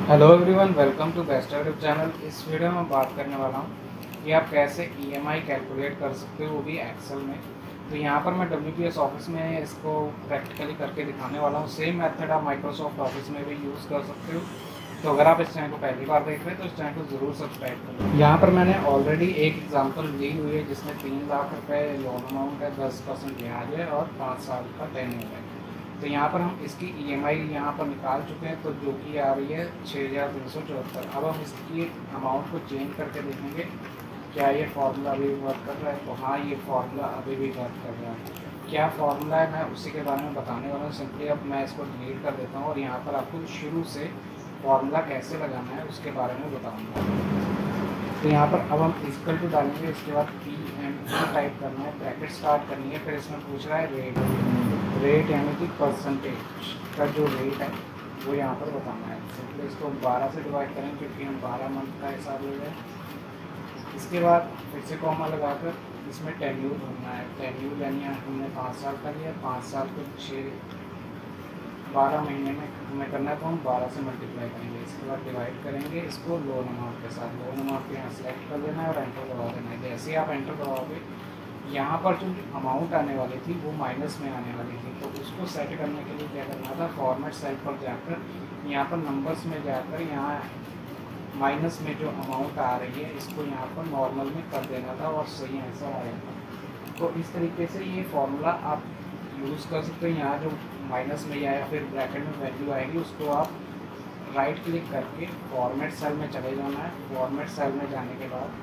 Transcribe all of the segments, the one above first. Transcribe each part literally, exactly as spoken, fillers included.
Hello everyone, welcome to best YouTube channel. इस video में बात करने वाला हूँ कि आप कैसे ईएमआई कैलकुलेट कर सकते हो, वो भी एक्सेल में। तो यहाँ पर मैं डब्ल्यूपीएस ऑफिस में इसको प्रैक्टिकली करके दिखाने वाला हूँ। सेम मेथड आप माइक्रोसॉफ्ट ऑफिस में भी यूज़ कर सकते हो। तो अगर आप इस चैनल को पहली बार देख रहे हैं तो इस चैनल को ज़रूर सब्सक्राइब करें। यहाँ पर मैंने ऑलरेडी एक एग्जाम्पल ली हुई है जिसमें तीन लाख रुपये लोन अमाउंट है, दस परसेंट ब्याज है और पाँच साल का टेन्योर है। तो यहाँ पर हम इसकी ईएमआई यहाँ पर निकाल चुके हैं, तो जो कि आ रही है छः हज़ार तीन सौ चौहत्तर। अब हम इसकी अमाउंट को चेंज करके देखेंगे क्या ये फार्मूला अभी भी वर्क कर रहा है। तो हाँ, ये फार्मूला अभी भी वर्क कर रहा है। क्या फार्मूला है मैं उसी के बारे में बताने वाला हूँ। सिंपली अब मैं इसको डिलीट कर देता हूँ और यहाँ पर आपको शुरू से फार्मूला कैसे लगाना है उसके बारे में बताऊँगा। तो यहाँ पर अब हम इक्वल टू डालेंगे, इसके बाद पी एम टाइप करना है, ब्रैकेट स्टार्ट करनी है। फिर इसमें पूछ रहा है रेट रेट यानी कि परसेंटेज का जो रेट है वो यहाँ पर बताना है। सिंपली इसको बारह से डिवाइड करें क्योंकि हम बारह मंथ का हिसाब ले रहे हैं। इसके बाद फिर से कॉमा लगाकर इसमें टेन्यूर ढूंढना है। टेन्यूर यानी हमने पाँच साल का लिया, पाँच साल को छः बारह महीने में हमें करना है, तो हम बारह से मल्टीप्लाई करेंगे। इसके बाद डिवाइड करेंगे इसको लोन अमाउंट के साथ। लोन अमाउंट को यहाँ सेलेक्ट कर देना है और एंटर दबा देना है। जैसे ही आप एंटर दबाओगे यहाँ पर जो अमाउंट आने वाली थी वो माइनस में आने वाली थी। तो उसको सेट करने के लिए क्या करना था, फॉर्मेट सेल पर जाकर यहाँ पर नंबर्स में जाकर यहाँ माइनस में जो अमाउंट आ रही है इसको यहाँ पर नॉर्मल में कर देना था और सही आंसर आएगा। तो इस तरीके से ये फॉर्मूला आप यूज़ कर सकते हो। यहाँ जो माइनस में या फिर ब्रैकेट में वैल्यू आएगी उसको आप राइट क्लिक करके फॉर्मेट सेल में चले जाना है। फॉर्मेट सेल में जाने के बाद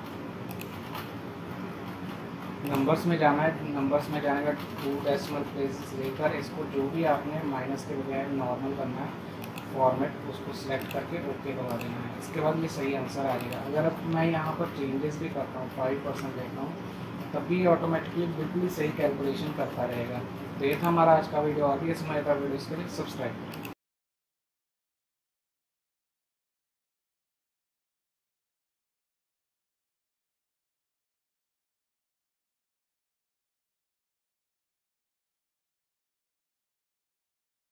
नंबर्स में जाना है। नंबर्स में जाने का टू डेसिमल प्लेसेस लेकर इसको जो भी आपने माइनस के बजाय नॉर्मल करना है फॉर्मेट, उसको सिलेक्ट करके ओके दबा देना है। इसके बाद ये सही आंसर आ जाएगा। अगर अब मैं यहाँ पर चेंजेस भी करता हूँ, फाइव परसेंट लेता हूँ, तब भी ऑटोमेटिकली बिल्कुल सही कैलकुलेशन करता रहेगा। तो ये था हमारा आज का वीडियो। आगे समझ का वीडियो, इसके लिए सब्सक्राइब करें।